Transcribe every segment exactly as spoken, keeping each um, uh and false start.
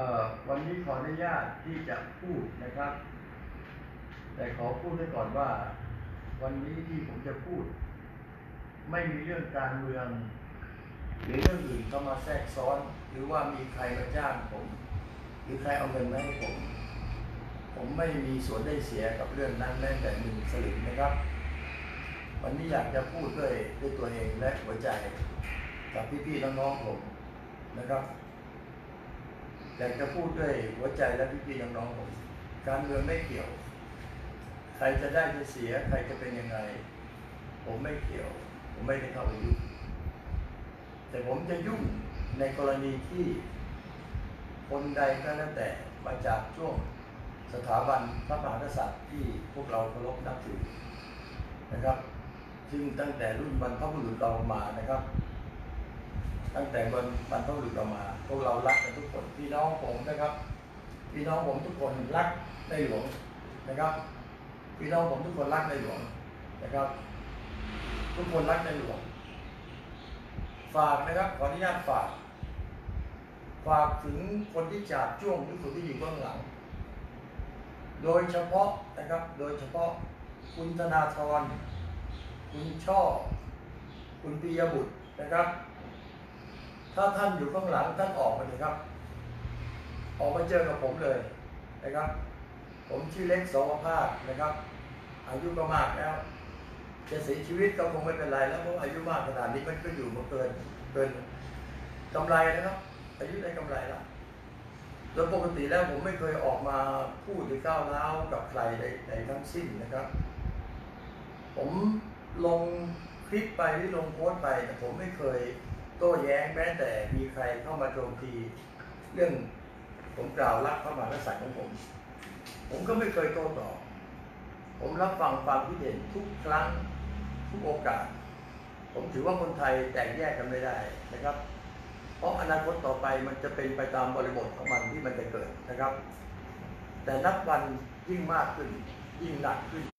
วันนี้ขออนุญาตที่จะพูดนะครับแต่ขอพูดไว้ก่อนว่าวันนี้ที่ผมจะพูดไม่มีเรื่องการเมืองหรือเรื่องอื่นเข้ามาแทรกซ้อนหรือว่ามีใครมาจ้างผมหรือใครเอาเงินมาให้ผมผมไม่มีส่วนได้เสียกับเรื่องนั้นแม้แต่หนึ่งสลึงนะครับวันนี้อยากจะพูดด้วยด้วยตัวเองและหัวใจกับพี่ๆน้องๆผมนะครับอยากจะพูดด้วยหัวใจและพี่ๆน้องๆผมการเมืองไม่เกี่ยวใครจะได้จะเสียใครจะเป็นยังไงผมไม่เกี่ยวผมไม่ได้เข้าไปยุ่งแต่ผมจะยุ่งในกรณีที่คนใดก็แล้วแต่มาจากช่วงสถาบันพระมหากษัตริย์ที่พวกเราเคารพนับถือนะครับซึ่งตั้งแต่รุ่นบรรพบุรุษเรามานะครับตั้งแต่บรรบรรพบุรุษเรามาพวกเรารักกันทุกคนพี่น้องผมนะครับพี่น้องผมทุกคนรักในหลวงนะครับพี่น้องผมทุกคนรักในหลวงนะครับทุกคนรักในหลวงฝากนะครับขออนุญาตฝากฝากถึงคนที่จาบจ้วงหรือคนที่อยู่เบื้องหลังโดยเฉพาะนะครับโดยเฉพาะคุณธนาธรคุณช่อคุณปิยบุตรนะครับถ้าท่านอยู่ข้างหลังท่านออกมาเลยครับออกมาเจอกับผมเลยนะครับผมชื่อเล็กโสภาสนะครับอายุก็มากแล้วจะเสียชีวิตก็คงไม่เป็นไรแล้วเพราะอายุมากขนาดนี้มันก็อยู่มาเกินเกินกำไรนะครับอายุได้กำไรละโดยปกติแล้วผมไม่เคยออกมาพูดหรือก้าวร้าวกับใครใดๆทั้งสิ้นนะครับผมลงคลิปไปหรือลงโพสต์ไปแต่ผมไม่เคยโต้แย้งแม้แต่มีใครเข้ามาโจมตีเรื่องผมกล่าวรักพระมหากษัตริย์ของผมผมก็ไม่เคยโต้ตอบผมรับฟังความคิดเห็นทุกครั้งทุกโอกาสผมถือว่าคนไทยแตกแยกกันไม่ได้นะครับเพราะอนาคตต่อไปมันจะเป็นไปตามบริบทของมันที่มันจะเกิดนะครับแต่นับวันยิ่งมากขึ้นยิ่งหนักขึ้น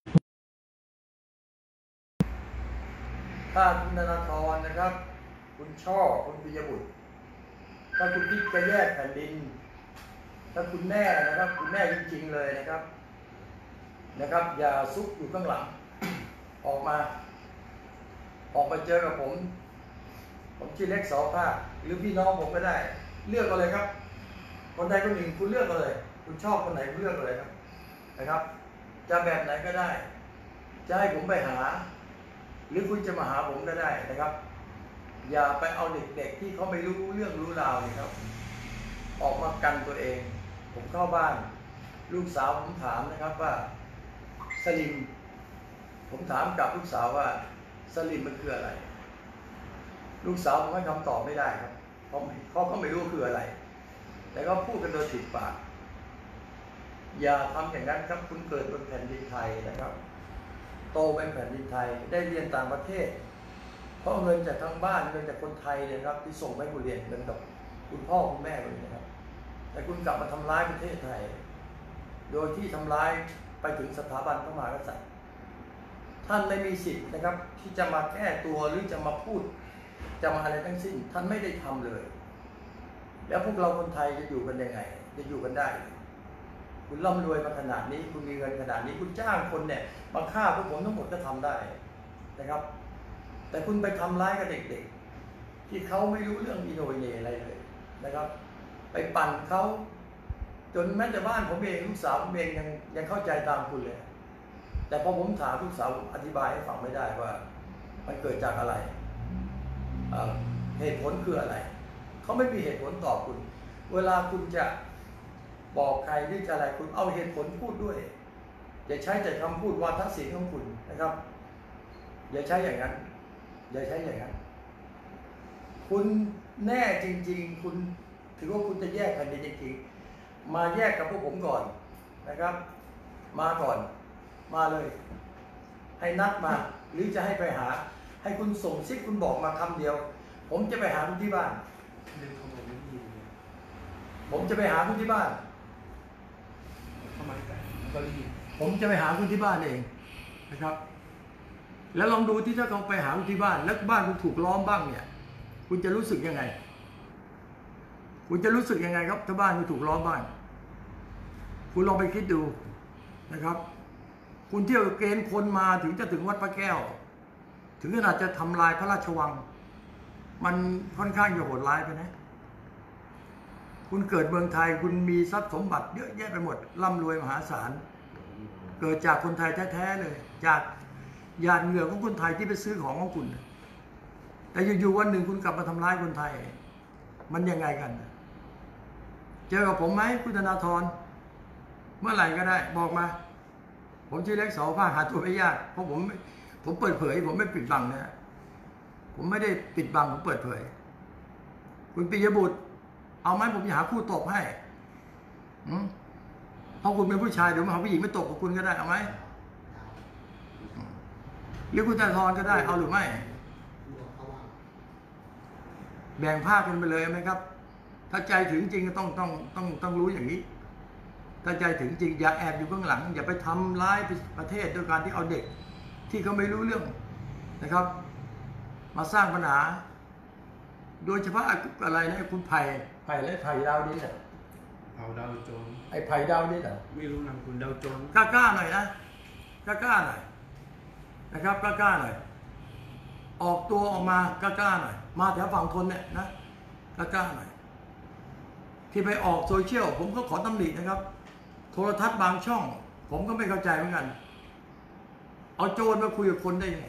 ถ้าคุณธนาธรนะครับคุณช่อคุณปิยบุตรถ้าคุณคิดจะแยกแผ่นดินถ้าคุณแน่นะครับคุณแน่จริงๆเลยนะครับนะครับอย่าซุกอยู่ข้างหลังออกมาออกมาเจอกับผมผมชื่อเล็กโสภาสหรือพี่น้องผมก็ได้เลือกเอาเลยครับคนใดคนหนึ่งคุณเลือกเอาเลยคุณชอบคนไหนคุณเลือกเอาเลยครับนะครับจะแบบไหนก็ได้จะให้ผมไปหาหรือคุณจะมาหาผมก็ได้นะครับอย่าไปเอาเด็กๆที่เขาไม่รู้เรื่องรู้ราวนี่ครับออกมากันตัวเองผมเข้าบ้านลูกสาวผมถามนะครับว่าสลิมผมถามกับลูกสาวว่าสลิมมันคืออะไรลูกสาวผมให้คำตอบไม่ได้ครับเพราะเขาก็ไม่รู้คืออะไรแต่ก็พูดกันโดยติดปากอย่าทำอย่างนั้นครับคุณเกิดบนแผ่นดินไทยนะครับโตเป็นแผ่นดินไทยได้เรียนต่างประเทศเพราะเงินจากทางบ้านเงินจากคนไทยเนี่ยครับที่ส่งไปคุณเรียนเงินกับคุณพ่อคุณแม่เลยนะครับแต่คุณกลับมาทำร้ายประเทศไทยโดยที่ทำร้ายไปถึงสถาบันพระมหากษัตริย์ท่านไม่มีสิทธิ์นะครับที่จะมาแก้ตัวหรือจะมาพูดจะมาอะไรทั้งสิ้นท่านไม่ได้ทำเลยแล้วพวกเราคนไทยจะอยู่กันยังไงจะอยู่กันได้คุณร่ำรวยมาขนาดนี้คุณมีเงินขนาดนี้คุณจ้างคนเนี่ยมาฆ่าพวกผมทั้งหมดก็ทำได้นะครับแต่คุณไปทำร้ายกับเด็กๆที่เขาไม่รู้เรื่องอิโนเนอะไรเลยนะครับไปปั่นเขาจนแม้แต่บ้านผมเองลูกสาวผมเองยังยังเข้าใจตามคุณเลยแต่พอผมถามลูกสาวอธิบายให้ฟังไม่ได้ว่ามันเกิดจากอะไรเหตุผลคืออะไรเขาไม่มีเหตุผลตอบคุณเวลาคุณจะบอกใครหรือจะอะไรคุณเอาเหตุผลพูดด้วยอย่าใช้แต่คำพูดวาทศิลป์ของคุณนะครับอย่าใช้อย่างนั้นอย่าใช้อย่างนั้นคุณแน่จริงๆคุณถือว่าคุณจะแยกแผ่นดินจริงๆมาแยกกับพวกผมก่อนนะครับมาก่อนมาเลยให้นัดมาหรือจะให้ไปหาให้คุณส่งซิกคุณบอกมาคำเดียวผมจะไปหาคุณที่บ้านผมจะไปหาคุณที่บ้านผมจะไปหาคุณที่บ้านเองนะครับแล้วลองดูที่ถ้าเขาไปหาคุณที่บ้านแล้วบ้านคุณถูกล้อมบ้างเนี่ยคุณจะรู้สึกยังไงคุณจะรู้สึกยังไงครับถ้าบ้านคุณถูกล้อมบ้านคุณลองไปคิดดูนะครับคุณเที่ยวเกณฑ์คนมาถึงจะถึงวัดพระแก้วถึงขนาดจะทำลายพระราชวังมันค่อนข้างจะโหดร้ายไปนะคุณเกิดเมืองไทยคุณมีทรัพย์สมบัติเยอะแยะไปหมดร่ำรวยมหาศาลเกิดจากคนไทยแท้ๆเลยจากหยาดเหงื่อของคนไทยที่ไปซื้อของของคุณแต่อยู่ๆวันหนึ่งคุณกลับมาทำร้ายคนไทยมันยังไงกันเจอกับผมไหมคุณธนาธรเมื่อไหร่ก็ได้บอกมาผมชื่อเล็กสอภาคหาตัวไม่ยากเพราะผมผมเปิดเผยผมไม่ปิดบังนะผมไม่ได้ปิดบังผมเปิดเผยคุณปิยบุตรเอาไหมผมจะหาคู่ตบให้เพราะคุณเป็นผู้ชายเดี๋ยวมาหาผู้หญิงไม่ตบกับคุณก็ได้เอาไหมหรือคุณธนาธรก็ได้เอาหรือไม่แบ่งภาคกันไปเลยไหมครับถ้าใจถึงจริงต้องต้องต้องต้องรู้อย่างนี้ถ้าใจถึงจริงอย่าแอบอยู่เบื้องหลังอย่าไปทำร้ายประเทศด้วยการที่เอาเด็กที่เขาไม่รู้เรื่องนะครับมาสร้างปัญหาโดยเฉพาะอะไรนะคุณไผ่ไผ่และไผ่ดาวดินเนี่ยเผาดาวโจนไอ้ไผ่ดาวดินอ่ะไม่รู้นามคุณดาวโจนกล้าๆหน่อยนะกล้าๆหน่อยนะครับกล้าๆหน่อยออกตัวออกมากล้าๆหน่อยมาแถวฝั่งทนเนี่ยนะกล้าๆหน่อยที่ไปออกโซเชียลผมก็ขอตำหนินะครับโทรทัศน์บางช่องผมก็ไม่เข้าใจเหมือนกันเอาโจรมาคุยกับคนได้ไง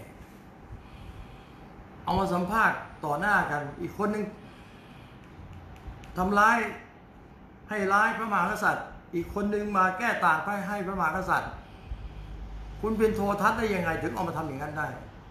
เอามาสัมภาษณ์ต่อหน้ากันอีกคนนึงทำร้ายให้ร้ายพระมหากษัตริย์อีกคนนึงมาแก้ต่างให้ให้พระมหากษัตริย์คุณเป็นโทรทัศน์ได้ยังไงถึงเอามาทำอย่างนั้นได้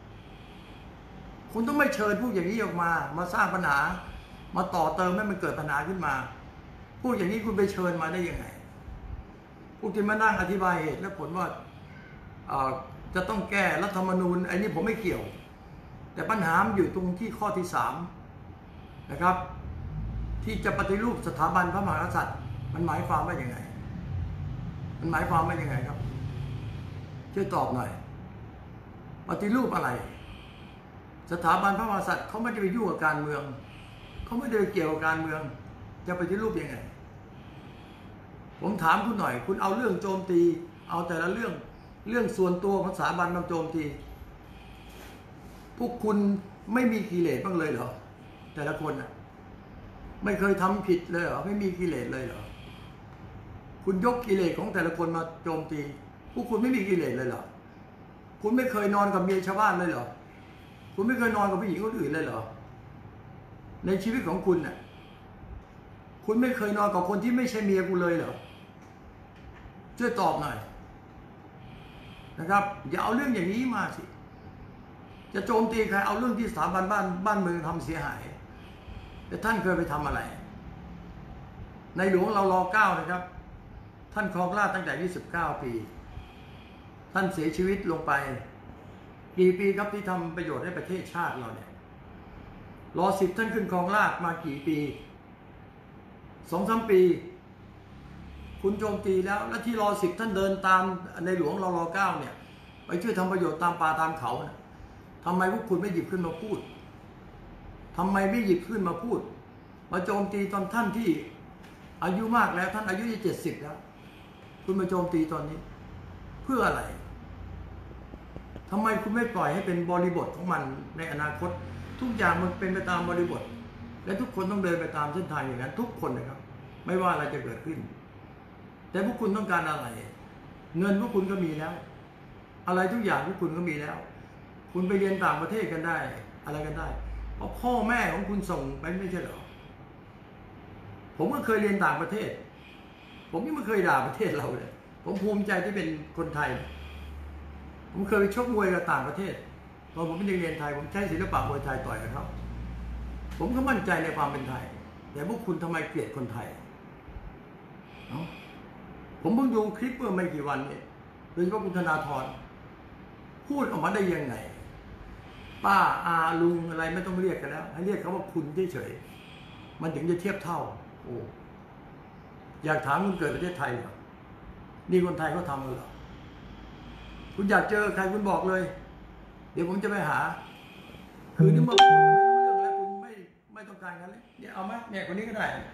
คุณต้องไม่เชิญผู้อย่างนี้ออกมามาสร้างปัญหามาต่อเติมให้มันเกิดปัญหาขึ้นมาผู้อย่างนี้คุณไปเชิญมาได้ยังไงผู้ที่มานั่งอธิบายเหตุและผลว่าจะต้องแก้รัฐธรรมนูญไอ้นี่ผมไม่เกี่ยวแต่ปัญหาอยู่ตรงที่ข้อที่สามนะครับที่จะปฏิรูปสถาบันพระมหากษัตริย์มันหมายความว่าอย่างไงมันหมายความว่าอย่างไงครับช่วยตอบหน่อยปฏิรูปอะไรสถาบันพระมหากษัตริย์เขาไม่ได้ไปยุ่งกับการเมืองเขาไม่ได้เกี่ยวกับการเมืองจะปฏิรูปยังไงผมถามคุณหน่อยคุณเอาเรื่องโจมตีเอาแต่ละเรื่องเรื่องส่วนตัวของสถาบันมาโจมตีพวกคุณไม่มีกิเลสบ้างเลยเหรอแต่ละคนอ่ะไม่เคยทำผิดเลยเหรอไม่มีกิเลสเลยเหรอคุณยกกิเลสของแต่ละคนมาโจมตีพวกคุณไม่มีกิเลสเลยเหรอคุณไม่เคยนอนกับเมียชาวบ้านเลยเหรอคุณไม่เคยนอนกับผู้หญิงคนอื่นเลยเหรอในชีวิตของคุณน่ะคุณไม่เคยนอนกับคนที่ไม่ใช่เมียกูเลยเหรอช่วยตอบหน่อยนะครับอย่าเอาเรื่องอย่างนี้มาสิจะโจมตีใครเอาเรื่องที่สถาบันบ้านบ้านเมืองทำเสียหายแต่ท่านเคยไปทำอะไรในหลวงเรารอเก้านะครับท่านครองราชตั้งแต่ยี่สิบเก้าปีท่านเสียชีวิตลงไปกี่ปีครับที่ทำประโยชน์ให้ประเทศชาติเราเนี่ยรอสิบท่านขึ้นครองราชมากี่ปีสองสามปีคุณโจมตีแล้วและที่รอสิบท่านเดินตามในหลวงรอรอเก้าเนี่ยไปช่วยทำประโยชน์ตามป่าตามเขานะทำไมพวกคุณไม่หยิบขึ้นมาพูดทำไมไม่หยิบขึ้นมาพูดมาโจมตีตอนท่านที่อายุมากแล้วท่านอายุจะเจ็ดสิบแล้วคุณมาโจมตีตอนนี้เพื่ออะไรทำไมคุณไม่ปล่อยให้เป็นบริบทของมันในอนาคตทุกอย่างมันเป็นไปตามบริบทและทุกคนต้องเดินไปตามเส้นทางอย่างนั้นทุกคนนะครับไม่ว่าอะไรจะเกิดขึ้นแต่พวกคุณต้องการอะไรเงินพวกคุณก็มีแล้วอะไรทุกอย่างพวกคุณก็มีแล้วคุณไปเรียนต่างประเทศกันได้อะไรกันได้เพราะพ่อแม่ของคุณส่งไปไม่ใช่เหรอผมก็เคยเรียนต่างประเทศผมยังไม่เคยด่าประเทศเราเลยผมภูมิใจที่เป็นคนไทยผมเคยไปชกมวยกับต่างประเทศตอนผมเป็นเด็กเรียนไทยผมใช้ศิลปะมวยไทยต่อยกับเขาผมก็มั่นใจในความเป็นไทยแต่พวกคุณทำไมเกลียดคนไทยเนาะผมเพิ่งดูคลิปเมื่อไม่กี่วันนี้โดยเฉพาะคุณธนาธรพูดออกมาได้ยังไงป้าอาลุงอะไรไม่ต้องเรียกกันแล้วให้เรียกเขาว่าคุณเฉยๆมันถึงจะเทียบเท่าโอ้อยากถามคุณเกิดประเทศไทยเหรอนี่คนไทยเขาทำกันเหรอคุณอยากเจอใครคุณบอกเลยเดี๋ยวผมจะไปหาคือนี่เมื่อคุณไม่รู้เรื่องแล้วคุณไม่ไม่ต้องการกันเลยเนี่ยเอาไหมเนี่ยคนนี้ก็ได้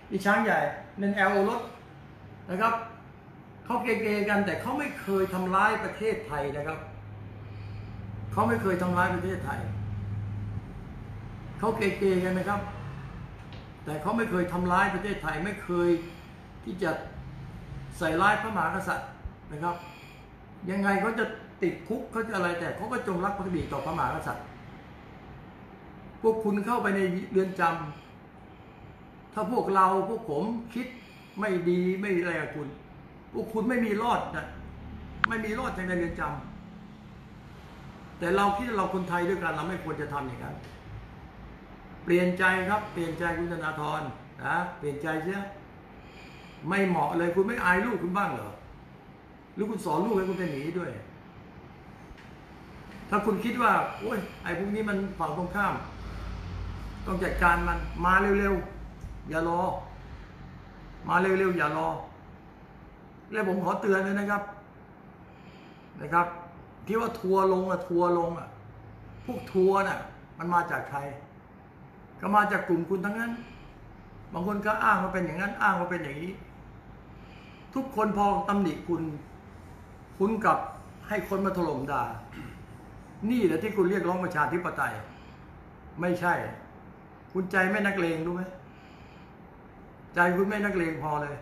นี่ช้างใหญ่เป็นแอลโอรสนะครับเขาเกเกกันแต่เขาไม่เคยทำร้ายประเทศไทยนะครับเขาไม่เคยทำร้ายประเทศไทยเขาเกเกกันนะครับแต่เขาไม่เคยทำร้ายประเทศไทยไม่เคยที่จะใส่ร้ายพระมหากษัตริย์นะครับยังไงเขาจะติดคุกเขาจะอะไรแต่เขาก็จงรักภักดีต่อพระมหากษัตริย์พวกคุณเข้าไปในเรือนจำถ้าพวกเราพวกผมคิดไม่ดีไม่อะไรกับคุณพวกคุณไม่มีรอดนะไม่มีรอดในเรือนจำแต่เราคิดว่าเราคนไทยด้วยกันเราไม่ควรจะทำอย่างนั้นเปลี่ยนใจครับเปลี่ยนใจคุณธนาธรนะเปลี่ยนใจเสียไม่เหมาะเลยคุณไม่อายลูกคุณบ้างเหรอหรือคุณสอนลูกให้คุณเป็นหนีด้วยถ้าคุณคิดว่าโอ้ยไอ้พวกนี้มันฝั่งตรงข้ามต้องจัดการมันมาเร็วๆอย่ารอมาเร็วๆอย่ารอแล้วผมขอเตือนเลยนะครับนะครับที่ว่าทัวร์ลงอะทัวร์ลงอะพวกทัวร์น่ะมันมาจากใครก็มาจากกลุ่มคุณทั้งนั้นบางคนก็อ้างว่าเป็นอย่างนั้นอ้างว่าเป็นอย่างนี้ทุกคนพอตำหนิคุณคุณกับให้คนมาถล่มด่านี่แหละที่คุณเรียกร้องประชาธิปไตยไม่ใช่คุณใจไม่นักเลงรู้ไหมใจคุณไม่นักเลงพอเลย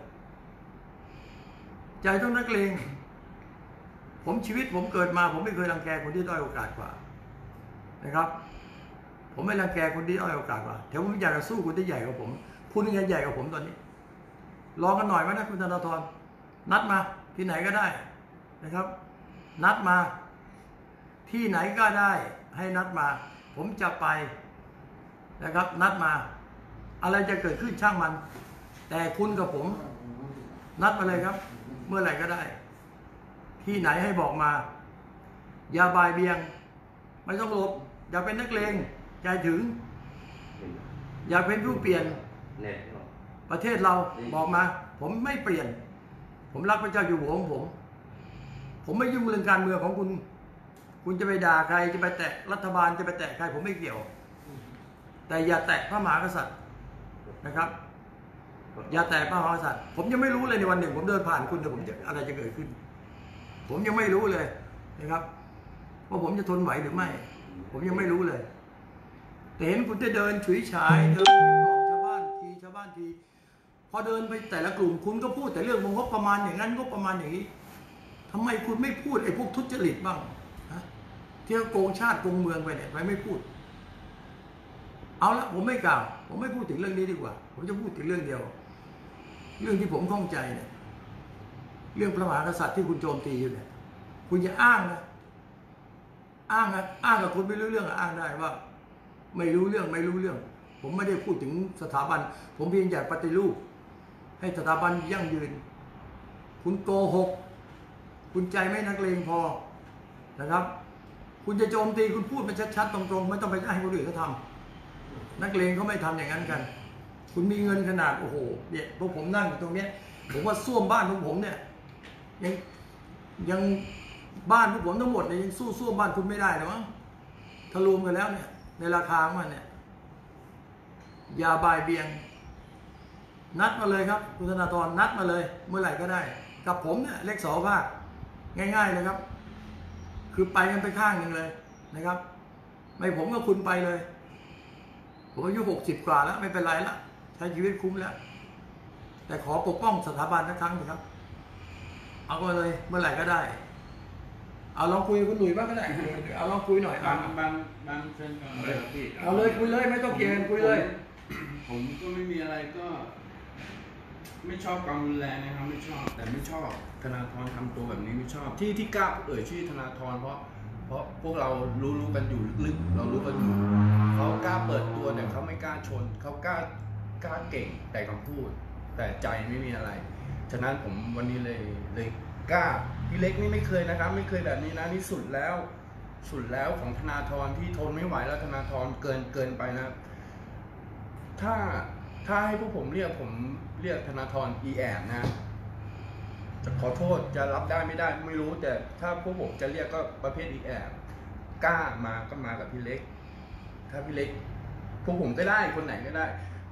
ใจต้องนักเลงผมชีวิตผมเกิดมาผมไม่เคยรังแกคนที่ด้อยโอกาสกว่านะครับผมไม่รังแกคนที่ด้อยโอกาสกว่าแต่ผมอยากจะสู้คนที่ใหญ่กว่าผมคุณยังใหญ่กว่าผมตอนนี้รอกันหน่อยไหมนะคุณธนาธรนัดมาที่ไหนก็ได้นะครับนัดมาที่ไหนก็ได้ให้นัดมาผมจะไปนะครับนัดมาอะไรจะเกิดขึ้นช่างมันแต่คุณกับผมนัดมาเลยครับเมื่อไหร่ก็ได้ที่ไหนให้บอกมาอย่าบายเบียงไม่ต้องหลบอย่าเป็นนักเลงใจถึงอย่าเป็นผู้เปลี่ยนประเทศเราบอกมาผมไม่เปลี่ยนผมรักพระเจ้าอยู่หัวของผมผมไม่ยุ่งเรื่องการเมืองของคุณคุณจะไปด่าใครจะไปแตะรัฐบาลจะไปแตะใครผมไม่เกี่ยวแต่อย่าแตะพระมหากษัตริย์นะครับอย่าแตะพระมหากษัตริย์ผมยังไม่รู้เลยในวันหนึ่งผมเดินผ่านคุณแต่ผมจะอะไรจะเกิดขึ้นผมยังไม่รู้เลยนะครับว่าผมจะทนไหวหรือไม่ผมยังไม่รู้เลยแต่เห็นคุณจะเดินฉุยฉายเดินบอกชาวบ้านทีชาวบ้านทีพอเดินไปแต่ละกลุ่มคุณก็พูดแต่เรื่องงบประมาณอย่างนั้นงบประมาณอย่างนี้ทำไมคุณไม่พูดไอ้พวกทุจริตบ้างฮะที่โกงชาติโกงเมืองไปเนี่ยทำไมไม่พูดเอาละผมไม่กล่าวผมไม่พูดถึงเรื่องนี้ดีกว่าผมจะพูดถึงเรื่องเดียวเรื่องที่ผมข้องใจเนี่ยเรื่องพระมหากษัตริย์ที่คุณโจมตีอยู่เนี่ยคุณอย่าอ้างนะอ้างนะอ้างกับคนไม่รู้เรื่องอ้างได้ว่าไม่รู้เรื่องไม่รู้เรื่องผมไม่ได้พูดถึงสถาบันผมเพียงอยากปฏิรูปให้สถาบันยั่งยืนคุณโกหกคุณใจไม่นักเลงพอนะครับคุณจะโจมตีคุณพูดมันชัดๆตรงๆไม่ต้องไปให้คนอื่นเขาทำนักเลงเขาไม่ทำอย่างนั้นกันคุณมีเงินขนาดโอ้โหเนี่ยพวกผมนั่งอยู่ตรงเนี้ยผมว่าส้วมบ้านของผมเนี่ยยังยังบ้านพวกผมทั้งหมดเนี่ยยังสู้ส้วมบ้านคุณไม่ได้นะมั้งถ้ารวมกันแล้วเนี่ยในราคาของมันเนี่ยอย่าบ่ายเบียงนัดมาเลยครับคุณธนาธรนัดมาเลยเมื่อไหร่ก็ได้กับผมเนี่ยเลขสอภาคง่ายๆเลยครับคือไปกันไปข้างหนึ่งเลยนะครับไม่ผมก็คุณไปเลยผมอายุหกสิบกว่าแล้วไม่เป็นไรละใช้ชีวิตคุ้มแล้วแต่ขอปกป้องสถาบันสักครั้งนะครับเอาไปเลยเมื่อไหร่ก็ได้เอาลองคุยกับคุณหนุ่ยบ้างก็ได้เอาลองคุยหน่อยบางบางบางเชิญก่อนเลยพี่เอาเลยคุยเลยไม่ต้องเกี่ยงคุยเลยผมก็ไม่มีอะไรก็ ไม่ชอบความรุนแรงนะครับไม่ชอบแต่ไม่ชอบธนาธรทำตัวแบบนี้ไม่ชอบที่ที่กล้าเอ่ยชื่อธนาธรเพราะเพราะพวกเรารู้รู้กันอยู่ลึกๆเรารู้กันอยู่เขากล้าเปิดตัวแต่เขาไม่กล้าชนเขากล้ากล้าเก่งแต่คำพูดแต่ใจไม่มีอะไรฉะนั้นผมวันนี้เลยเลยกล้าพี่เล็กนี่ไม่เคยนะครับไม่เคยแบบนี้นะนี่สุดแล้วสุดแล้วของธนาธรที่ทนไม่ไหวแล้วธนาธรเกินเกินไปนะถ้าถ้าให้พวกผมเรียกผมเรียกธนาธรอีแอบนะจะขอโทษจะรับได้ไม่ได้ไม่รู้แต่ถ้าพวกผมจะเรียกก็ประเภทอีแอบกล้ามาก็มากับพี่เล็กถ้าพี่เล็กพวกผมก็ได้คนไหนก็ได้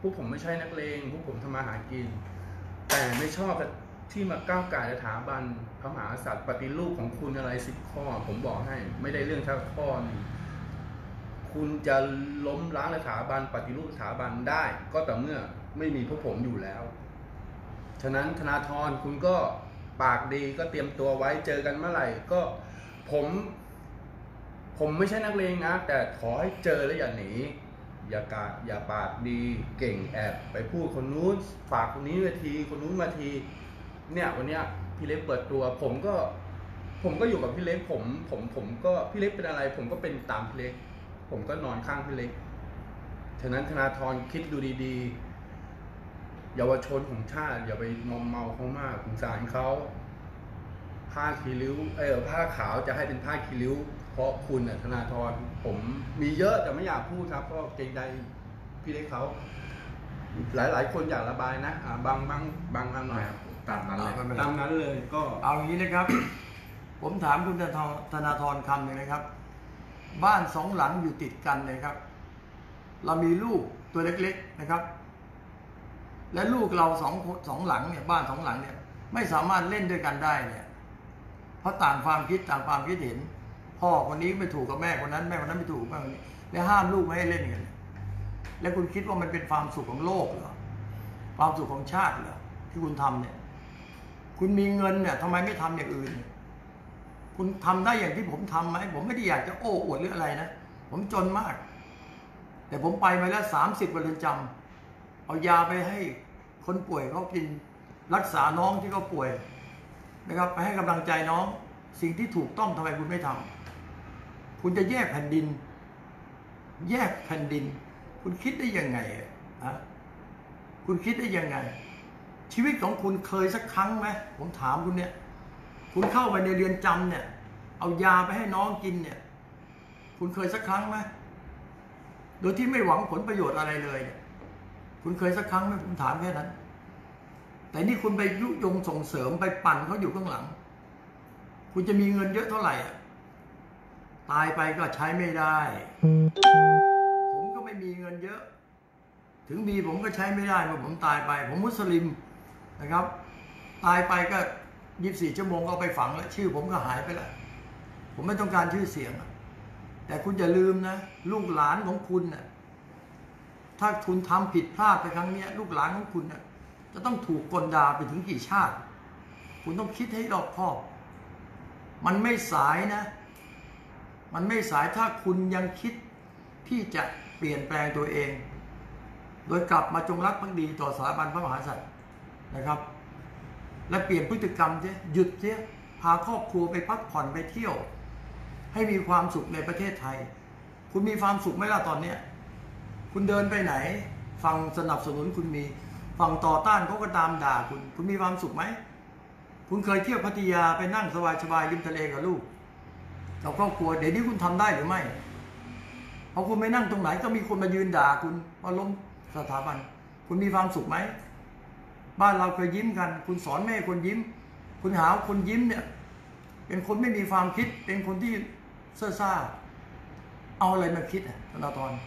พวกผมไม่ใช่นักเลงพวกผมทำมาหากินแต่ไม่ชอบที่มาก้าวก่ายสถาบันพระมหากษัตริย์ปฏิรูปของคุณอะไรสิบข้อผมบอกให้ไม่ได้เรื่องแค่ข้อนึงคุณจะล้มล้างสถาบันปฏิรูปสถาบันได้ก็แต่เมื่อไม่มีพวกผมอยู่แล้วฉะนั้นธนาธรคุณก็ปากดีก็เตรียมตัวไว้เจอกันเมื่อไหร่ก็ผมผมไม่ใช่นักเลงนะแต่ขอให้เจอแล้วอย่าหนีอย่ากาอย่าปากดีเก่งแอบไปพูดคนนู้นฝากคนนี้มาทีคนนู้นมาทีเนี่ยวันเนี้ยพี่เล็กเปิดตัวผมก็ผมก็อยู่กับพี่เล็กผมผมผมก็พี่เล็กเป็นอะไรผมก็เป็นตามพี่เล็กผมก็นอนข้างพี่เล็กฉะนั้นธนาธรคิดดูดีๆเยาวชนของชาติอย่าไปมอมเมาเขามากสงสารเขาผ้าคีริ้วเออผ้าขาวจะให้เป็นผ้าคีริ้วเพราะคุณน่ะธนาธรผมมีเยอะแต่ไม่อยากพูดครับเพราะเกรงใจพี่เล็กเขาหลายๆคนอยากระบายนะอ่าบางบางบางหน่อยตามนั้นเลยตามนั้นเลยก็เอาอย่างนี้นะครับ ผมถามคุณธนาธรคำหนึ่งนะครับ บ้านสองหลังอยู่ติดกันเลยครับเรามีลูกตัวเล็กๆนะครับและลูกเราสองสองหลังเนี่ยบ้านสองหลังเนี่ยไม่สามารถเล่นด้วยกันได้เนี่ยเพราะต่างความคิดต่างความคิดเห็นพ่อคนนี้ไม่ถูกกับแม่คนนั้นแม่คนนั้นไม่ถูกกับแม่คนนี้แล้วห้ามลูกไม่ให้เล่นกันแล้วคุณคิดว่ามันเป็นความสุขของโลกเหรอความสุขของชาติเหรอที่คุณทำเนี่ยคุณมีเงินเนี่ยทำไมไม่ทำอย่างอื่นคุณทำได้อย่างที่ผมทำไหมผมไม่ได้อยากจะโอ้อวดหรืออะไรนะผมจนมากแต่ผมไปมาแล้วสามสิบวันเรือนจำเอายาไปให้คนป่วยเขากินรักษาน้องที่เขาป่วยนะครับไปให้กำลังใจน้องสิ่งที่ถูกต้องทำไมคุณไม่ทำคุณจะแยกแผ่นดินแยกแผ่นดินคุณคิดได้ยังไงฮะคุณคิดได้ยังไงชีวิตของคุณเคยสักครั้งไหมผมถามคุณเนี่ยคุณเข้าไปในเรือนจำเนี่ยเอายาไปให้น้องกินเนี่ยคุณเคยสักครั้งไหมโดยที่ไม่หวังผลประโยชน์อะไรเลยเนี่ยคุณเคยสักครั้งไหมผมถามแค่นั้นแต่นี่คุณไปยุยงส่งเสริมไปปั่นเขาอยู่ข้างหลังคุณจะมีเงินเยอะเท่าไหร่อ่ะตายไปก็ใช้ไม่ได้ผมก็ไม่มีเงินเยอะถึงมีผมก็ใช้ไม่ได้เมื่อผมตายไปผมมุสลิมนะครับตายไปก็ยี่สิบสี่ชั่วโมงก็ไปฝังแล้วชื่อผมก็หายไปแล้วผมไม่ต้องการชื่อเสียงแต่คุณอย่าลืมนะลูกหลานของคุณน่ะถ้าคุณทำผิดพลาดไปครั้งนี้ลูกหลานของคุณน่ะจะต้องถูกกลด่าไปถึงกี่ชาติคุณต้องคิดให้รอบคอบมันไม่สายนะมันไม่สายถ้าคุณยังคิดที่จะเปลี่ยนแปลงตัวเองโดยกลับมาจงรักภักดีต่อสถาบันพระมหากษัตริย์นะครับและเปลี่ยนพฤติกรรมเสียหยุดเสียพาครอบครัวไปพักผ่อนไปเที่ยวให้มีความสุขในประเทศไทยคุณมีความสุขไหมล่ะตอนนี้คุณเดินไปไหนฝั่งสนับสนุนคุณมีฝั่งต่อต้านเขาก็ตามด่าคุณคุณมีความสุขไหมคุณเคยเที่ยวพัทยาไปนั่งสบายๆริมทะเลกับลูกกับครอบครัวเดี๋ยวนี้คุณทำได้หรือไม่พอคุณไม่นั่งตรงไหนก็มีคนมายืนด่าคุณมาล้มสถาบันคุณมีความสุขไหมบ้านเราเคยยิ้มกันคุณสอนแม่คนยิ้มคุณหาคนยิ้มเนี่ยเป็นคนไม่มีความคิดเป็นคนที่เซ่อซ่าเอาอะไรมาคิดอ่ะธนาธร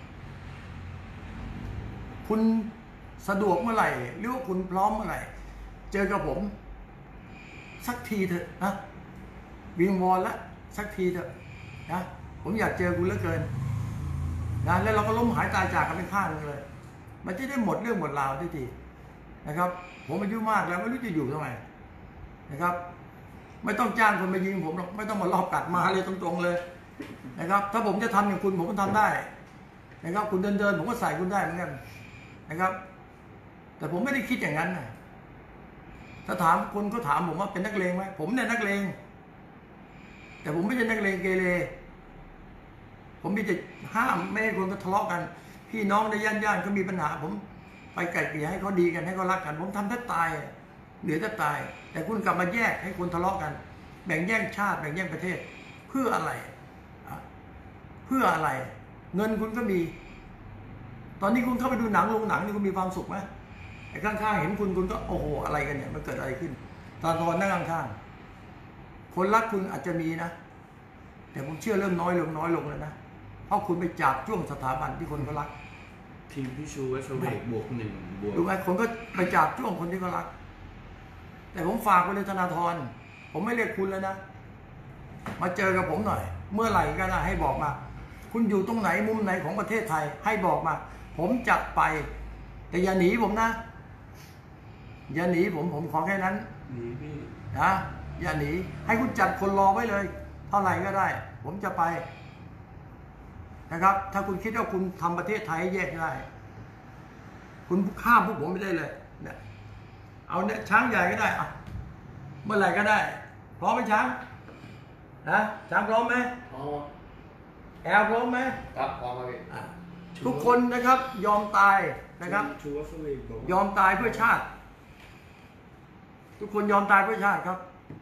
คุณสะดวกเมื่อไหร่หรือว่าคุณพร้อมเมื่อไหร่เจอกับผมสักทีเถอะนะวิงวอนละสักทีเถอะนะผมอยากเจอคุณเหลือเกินนะแล้วเราก็ล้มหายตายจากกันเป็นข้างนึงเลยมันจะได้หมดเรื่องหมดราวทีทีนะครับผมอายุมากแล้วไม่รู้จะอยู่ทำไมนะครับไม่ต้องจ้างคนมายิงผมหรอกไม่ต้องมารอบกัดมาเลยตรงๆเลยนะครับถ้าผมจะทำอย่างคุณผมก็ทำได้นะครับคุณเดินๆผมก็ใส่คุณได้เหมือนกันนะครับแต่ผมไม่ได้คิดอย่างนั้นนะถ้าถามคนก็ถามผมว่าเป็นนักเลงไหมผมเนี่ยนักเลงแต่ผมไม่ใช่นักเลงเกเรผมมีแต่ห้ามไม่ให้คนก็ทะเลาะกันพี่น้องในย่านๆเขามีปัญหาผมไปไกล่เกลี่ยให้เขาดีกันให้เขารักกันผมทำแทบตายเหนือจะตายแต่คุณกลับมาแยกให้คนทะเลาะกันแบ่งแย่งชาติแบ่งแย่งประเทศเพื่ออะไรเพื่ออะไรเงินคุณก็มีตอนนี้คุณเข้าไปดูหนังโรงหนังนี่คุณมีความสุขไหมไอ้ข้างๆเห็นคุณคุณก็โอ้โหอะไรกันเนี่ยมันเกิดอะไรขึ้นตาทอนนั่งข้างๆคนรักคุณอาจจะมีนะแต่ผมเชื่อเริ่มน้อยลงน้อยลงแล้วนะเพราะคุณไปจับจ้วงสถาบันที่คนเขารักทีมพี่ชูวัชเวกบวกหนึ่งบวกดูไหมคนก็ไปจับช่วงคนที่เขารัก แต่ผมฝากไปเลยธนาธรผมไม่เรียกคุณแล้วนะมาเจอกับผมหน่อย เมื่อไหร่ก็ได้ให้บอกมา คุณอยู่ตรงไหนมุมไหนของประเทศไทยให้บอกมา ผมจะไป แต่อย่าหนีผมนะอย่าหนีผมผมขอแค่นั้นหนีพี่นะอย่าหนีให้คุณจัดคนรอไว้เลย เท่าไหร่ก็ได้ ผมจะไปนะครับ ถ้าคุณคิดว่าคุณทำประเทศไทยให้แยกได้ คุณข้ามพวกผมไม่ได้เลยเนี่ยเอาเนี่ยช้างใหญ่ก็ได้อะเมื่อไหร่ก็ได้พร้อมไหมช้างนะช้างพร้อมไหมอ๋อแอลพร้อมไหมครับพร้อมครับพี่อ่ะทุกคนนะครับยอมตายนะครับชูวัชเวกบอกยอมตายเพื่อชาติ ทุกคนยอมตายเพื่อชาติครับ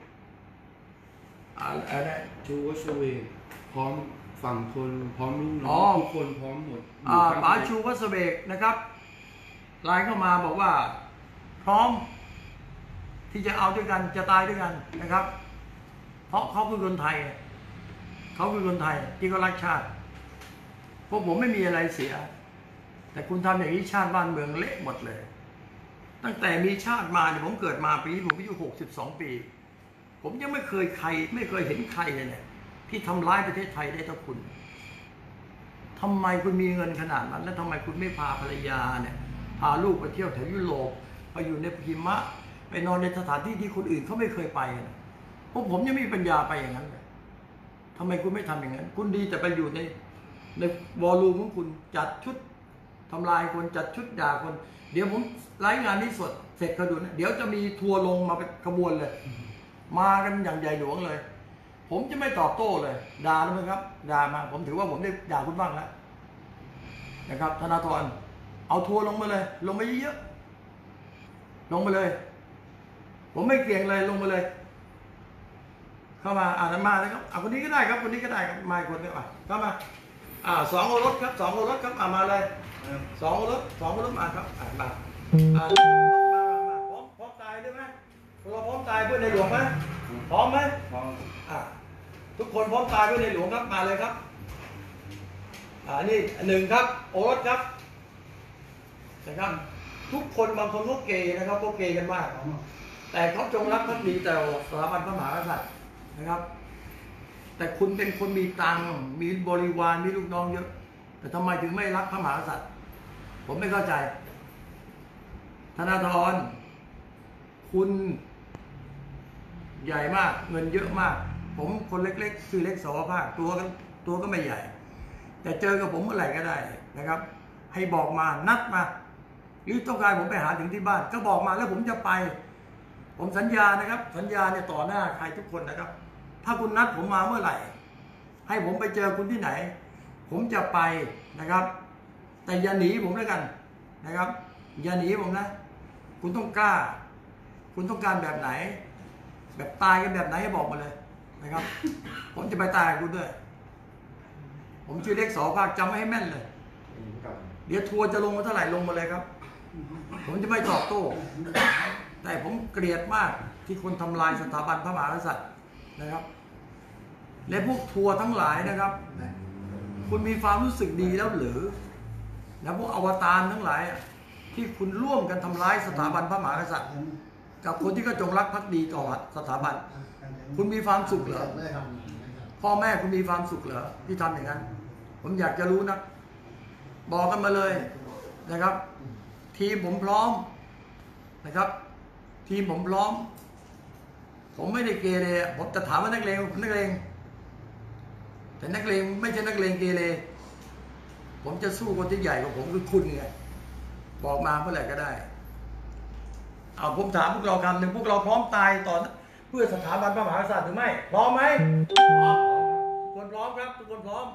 อ่าอะไรชูวัชเวกพร้อมฝั่งทนพร้อมลูกน้อ๋อองทุกคนพร้อมหมดอ่าอยู่ข้งป๋าชูวัสเบกนะครับไลน์เข้ามาบอกว่า พร้อม ที่จะเอาด้วยกันจะตายด้วยกันนะครับ เพราะเขาคือคนไทย เขาคือคนไทยที่เขารักชาติพวกผมไม่มีอะไรเสีย แต่คุณทำอย่างนี้ชาติบ้านเมืองเละหมดเลย ตั้งแต่มีชาติมาเนี่ยผมเกิดมาปีผมอายุหกสิบสองปี ผมยังไม่เคยใคร ไม่เคยเห็นใครเลยเนี่ยที่ทำร้ายประเทศไทยได้เท่าคุณทำไมคุณมีเงินขนาดนั้น แล้วทำไมคุณไม่พาภรรยาเนี่ยพาลูกไปเที่ยวแถวยุโรปไปอยู่ในหิมะไปนอนในสถานที่ที่คนอื่นเขาไม่เคยไปนะพวกผมยังไม่มีปัญญาไปอย่างนั้นเลยทำไมคุณไม่ทำอย่างนั้น คุณดีแต่ไปอยู่ในในวอลลุ่มของคุณจัดชุดทำลายคนจัดชุดด่าคน เดี๋ยวผมรายงานนี้สดเสร็จก็ดูนะเดี๋ยวจะมีทัวร์ลงมาเป็นขบวนเลย มากันอย่างใหญ่หลวงเลย ผมจะไม่ตอบโต้เลยด่าแล้วมั้งครับด่ามาผมถือว่าผมได้ด่าคุณบ้างแล้วนะครับธนาธรเอาทัวร์ลงมาเลย ลงมาเยอะๆลงมาเลย ผมไม่เกี่ยงเลยลงมาเลย เข้ามาอ่านมาเลยครับอ่าคนนี้ก็ได้ครับคนนี้ก็ได้ครับมาอีกคนก็มาเข้ามาอ่าสองโอรสครับสองโอรสครับอ่ามาเลยสองโอรสสองโอรสมาครับอ่ามาอ่ามามาพร้อมพร้อมตายด้วยไหมเราพร้อมตายเพื่อในหลวงไหมพร้อมไหมพร้อมอ่าทุกคนพร้อมตายเพื่อในหลวงครับมาเลยครับอ่านี่หนึ่งครับโอรสครับนะครับทุกคนบางคนก็เกย์นะครับก็เกย์กันมาก แต่เขาจงรักภักดีต่อสถาบันพระมหากษัตริย์นะครับ แต่คุณเป็นคนมีตังค์มีบริวารมีลูกน้องเยอะ แต่ทำไมถึงไม่รักพระมหากษัตริย์ผมไม่เข้าใจธนาธรคุณใหญ่มากเงินเยอะมาก ผมคนเล็กๆคือเล็กสวภาคตัวก็ตัวก็ไม่ใหญ่ แต่เจอกับผมเมื่อไหร่ก็ได้นะครับ ให้บอกมานัดมาหรือต้องการผมไปหาถึงที่บ้านก็บอกมาแล้วผมจะไป ผมสัญญานะครับ สัญญาเนี่ยต่อหน้าใครทุกคนนะครับ ถ้าคุณนัดผมมาเมื่อไหร่ ให้ผมไปเจอคุณที่ไหน ผมจะไปนะครับ แต่อย่าหนีผมแล้วกันนะครับ อย่าหนีผมนะ คุณต้องกล้า คุณต้องการแบบไหน แบบตายกันแบบไหนให้บอกมาเลยนะครับ ผมจะไปตายกับคุณด้วย ผมชื่อเล็กสอภาคจำไว้ให้แม่นเลย เดี๋ยวทัวร์จะลงมาเท่าไหร่ลงมาเลยครับ ผมจะไม่ตอบโต้ แต่ผมเกลียดมากที่คนทำลายสถาบันพระมหากษัตริย์นะครับ และพวกทัวร์ทั้งหลายนะครับ คุณมีความรู้สึกดีแล้วหรือนะพวกอวตารทั้งหลายที่คุณร่วมกันทำร้ายสถาบันพระมหากษัตริย์กับคนที่ก็จงรักภักดีต่อสถาบัน คุณมีความสุขเหรอพ่อแม่คุณมีความสุขเหรอที่ทำอย่างนั้น ผมอยากจะรู้นะบอกกันมาเลยนะครับ ทีมผมพร้อมนะครับ ทีมผมพร้อม ผมไม่ได้เกเรผมจะถามว่านักเลงผมนักเลงแต่นักเลงไม่ใช่นักเลงเกเรผมจะสู้คนที่ใหญ่กว่าผมคือคุณไงบอกมาเมื่อไหร่ก็ได้เอาผมถามพวกเราคำหนึ่งพวกเราพร้อมตายต่อเพื่อสถาบันพระมหากษัตริย์หรือไม่พร้อมไหมพร้อมทุกคนพร้อมครับทุกคนพร้อม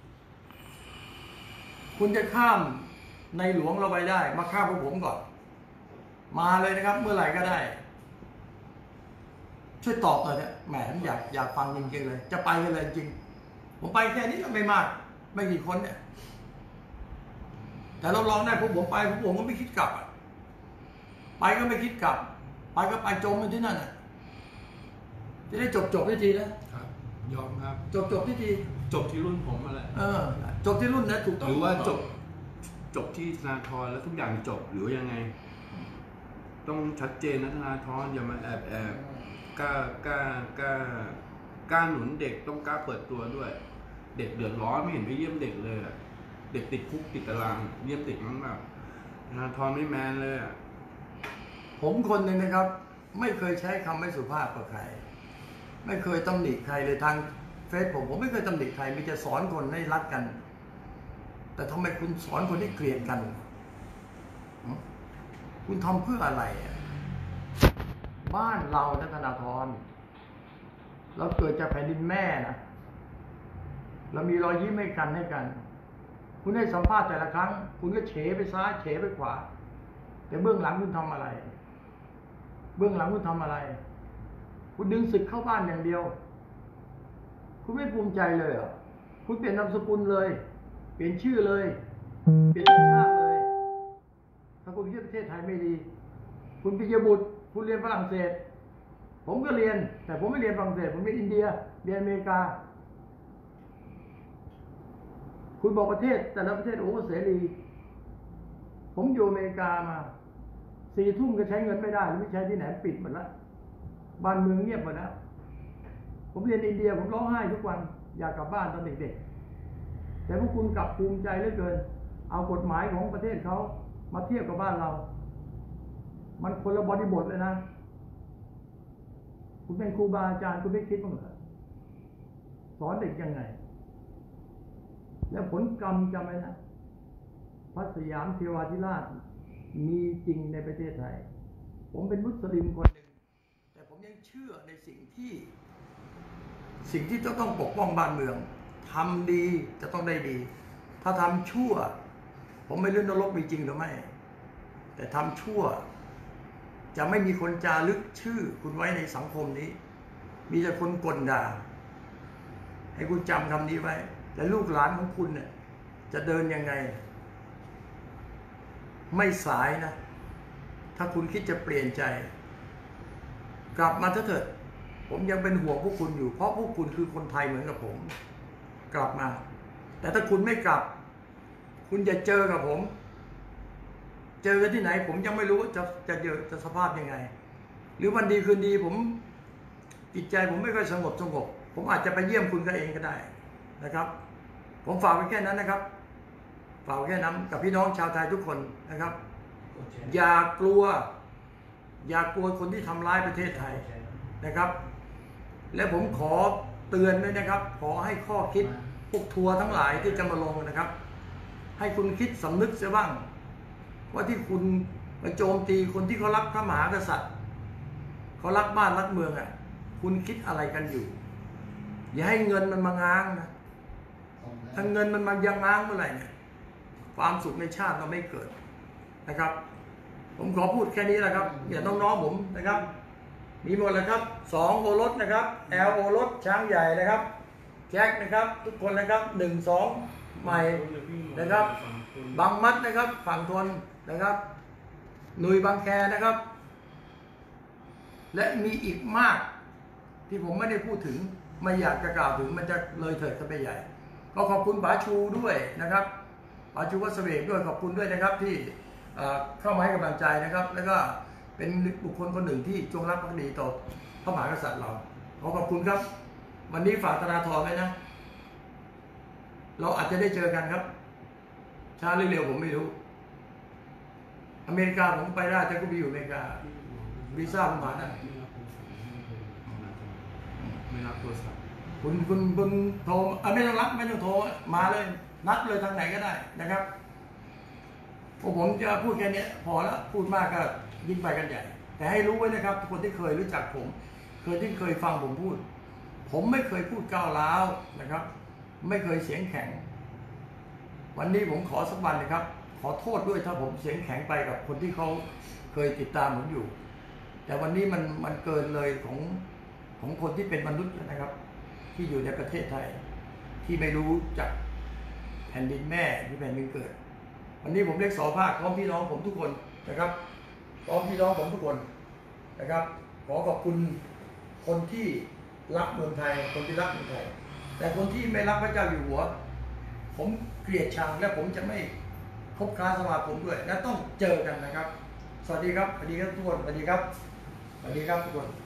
คุณจะข้ามในหลวงเราไปได้ มาข้ามพวกผมก่อนมาเลยนะครับ เมื่อไหร่ก็ได้ ช่วยตอบหน่อยเนี่ยแหมผมอยากอยากฟังจริงๆเลย จะไปกันเลยจริงผมไปแค่นี้ก็ไม่มาก ไม่กี่คนเนี่ย แต่เราลองได้พวกผมไปพวกผมก็ไม่คิดกลับอะไปก็ไม่คิดกลับ ไปก็ไปจมอยู่ที่นั่นน่ะจะได้จบจบที่ทีนะครับยอมครับจบจบที่ทีจบที่รุ่นผมมาแหละเออจบที่รุ่นนะถูกต้องหรือว่าจบจบที่ธนาธรแล้วทุกอย่างจบหรือยังไงต้องชัดเจนนะธนาธรอย่ามาแอบแอบกล้ากล้ากล้ากล้าหนุนเด็กต้องกล้าเปิดตัวด้วยเด็กเดือดร้อนไม่เห็นไปเยี่ยมเด็กเลยอะเด็กติดคุกติดตารางเยี่ยมเด็กมั้งแบบธนาธรไม่แมนเลยอะผมคนหนึ่งนะครับ ไม่เคยใช้คำไม่สุภาพกับใครไม่เคยตำหนิใครเลยทางเฟซผมผมไม่เคยตำหนิใครมีแต่สอนคนให้รักกันแต่ทำไมคุณสอนคนให้เกลียดกันคุณทำเพื่ออะไรบ้านเราธนาธรเราเกิดจากแผ่นดินแม่นะเรามีรอยยิ้มให้กันให้กันคุณให้สัมภาษณ์แต่ละครั้งคุณก็เฉไปซ้ายเฉไปขวาแต่เบื้องหลังคุณทำอะไร เบื้องหลังคุณทำอะไรคุณดึงศึกเข้าบ้านอย่างเดียวคุณไม่ภูมิใจเลยเหรอคุณเปลี่ยนนามสกุลเลยเปลี่ยนชื่อเลยเปลี่ยนชาติเลยถ้าคุณคิดประเทศไทยไม่ดีคุณปิยบุตรคุณเรียนฝรั่งเศสผมก็เรียนแต่ผมไม่เรียนฝรั่งเศสผมเรียนอินเดียเรียนอเมริกาคุณบอกประเทศแต่ละประเทศโอ้เสรีผมอยู่อเมริกามาสี่ทุ่มก็ใช้เงินไม่ได้ไม่ใช้ที่ไหนปิดหมดแล้วบ้านเมืองเงียบหมดแล้วผมเรียนอินเดียผมร้องไห้ทุกวันอยากกลับบ้านตอนเด็กๆแต่พวกคุณกลับภูมิใจเหลือเกินเอากฎหมายของประเทศเขามาเทียบกับบ้านเรามันคนละบริบทเลยนะคุณเป็นครูบาอาจารย์คุณไม่คิดบ้างเหรอสอนเด็กยังไงแล้วผลกรรมจำไว้นะพระสยามเทวาธิราชมีจริงในประเทศไทยผมเป็นมุสลิมคนหนึ่งแต่ผมยังเชื่อในสิ่งที่สิ่งที่จะต้องปกป้องบ้านเมืองทำดีจะต้องได้ดีถ้าทำชั่วผมไม่รู้นรกมีจริงหรือไม่แต่ทำชั่วจะไม่มีคนจารึกชื่อคุณไว้ในสังคมนี้มีแต่คนกลด่าให้คุณจำคำนี้ไว้แต่ลูกหลานของคุณเนี่ยจะเดินยังไงไม่สายนะถ้าคุณคิดจะเปลี่ยนใจกลับมาเถิดผมยังเป็นห่วงพวกคุณอยู่เพราะพวกคุณคือคนไทยเหมือนกับผมกลับมาแต่ถ้าคุณไม่กลับคุณจะเจอกับผมเจอกันที่ไหนผมยังไม่รู้จะจะเจอจะสภาพยังไงหรือวันดีคืนดีผมจิตใจผมไม่ค่อยสงบสงบผมอาจจะไปเยี่ยมคุณก็เองก็ได้นะครับผมฝากไว้แค่นั้นนะครับฝากไว้แค่นั้นกับพี่น้องชาวไทยทุกคนนะครับอย่ากลัวอย่ากลัวคนที่ทำร้ายประเทศไทยนะครับและผมขอเตือนด้วยนะครับขอให้ข้อคิดพวกทัวร์ทั้งหลายที่จะมาลงนะครับให้คุณคิดสำนึกเสียบ้างว่าที่คุณมาโจมตีคนที่เขารักพระมหากษัตริย์เขารักบ้านรักเมืองอ่ะคุณคิดอะไรกันอยู่อย่าให้เงินมันมาง้างนะถ้าเงินมันมายังง้างเมื่อไหร่เนี่ยความสุขในชาติเราไม่เกิดนะครับผมขอพูดแค่นี้แหละครับอย่าน้องๆผมนะครับมีหมดแล้วครับสองโอรสนะครับ แอล โอรสช้างใหญ่นะครับแจ็คนะครับทุกคนนะครับหนึ่งสองใหม่นะครับบางมัดนะครับฝั่งทนนะครับหนุยบางแคนะครับ และมีอีกมากที่ผมไม่ได้พูดถึงไม่อยากจะกล่าวถึงมันจะเลยเถิดกันไปใหญ่ก็ขอบคุณป๋าชูด้วยนะครับป๋าชูวัสเวกด้วยขอบคุณด้วยนะครับที่เข้ามาให้กำลังใจนะครับ แล้วก็เป็นบุคคลคนหนึ่งที่จงรักภักดีต่อพระมหากษัตริย์เราขอขอบคุณครับวันนี้ฝากธนาธรไว้นะเราอาจจะได้เจอกันครับช้าหรือเร็วผมไม่รู้อเมริกาผมไปได้แต่ก็ไปอยู่อเมริกาวีซ่าผมผ่านได้ไม่รับโทรศัพท์คุณคุณคุณโทรไม่ต้องรับไม่ต้องโทรมาเลยนัดเลยทางไหนก็ได้นะครับพวกผมจะพูดแค่นี้พอแล้วพูดมากก็ยิ่งไปกันใหญ่แต่ให้รู้ไว้นะครับคนที่เคยรู้จักผมเคยที่เคยฟังผมพูดผมไม่เคยพูดก้าวร้าวนะครับไม่เคยเสียงแข็งวันนี้ผมขอสักวันนะครับขอโทษด้วยถ้าผมเสียงแข็งไปกับคนที่เขาเคยติดตามผมอยู่แต่วันนี้มันมันเกินเลยของของคนที่เป็นมนุษย์นะครับที่อยู่ในประเทศไทยที่ไม่รู้จักแผ่นดินแม่ที่แผ่นดินเกิดวันนี้ผมเรียกสอภาคพร้อมพี่น้องผมทุกคนนะครับพร้อมพี่น้องผมทุกคนนะครับขอขอบคุณคนที่รักเมืองไทยคนที่รักเมืองไทยแต่คนที่ไม่รักพระเจ้าอยู่หัวผมเกลียดชังและผมจะไม่คบค้าสมาคมด้วยและต้องเจอกันนะครับสวัสดีครับสวัสดีครับทุกคนสวัสดีครับสวัสดีครับทุกคน